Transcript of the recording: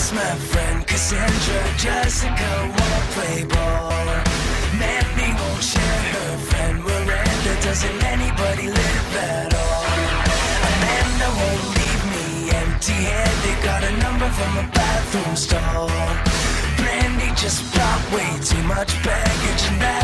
my friend Cassandra. Jessica won't play ball. Mandy won't share her friend Miranda. Doesn't anybody live at all? Amanda won't leave me empty-handed. Got a number from a bathroom stall. Brandy just brought way too much baggage, and that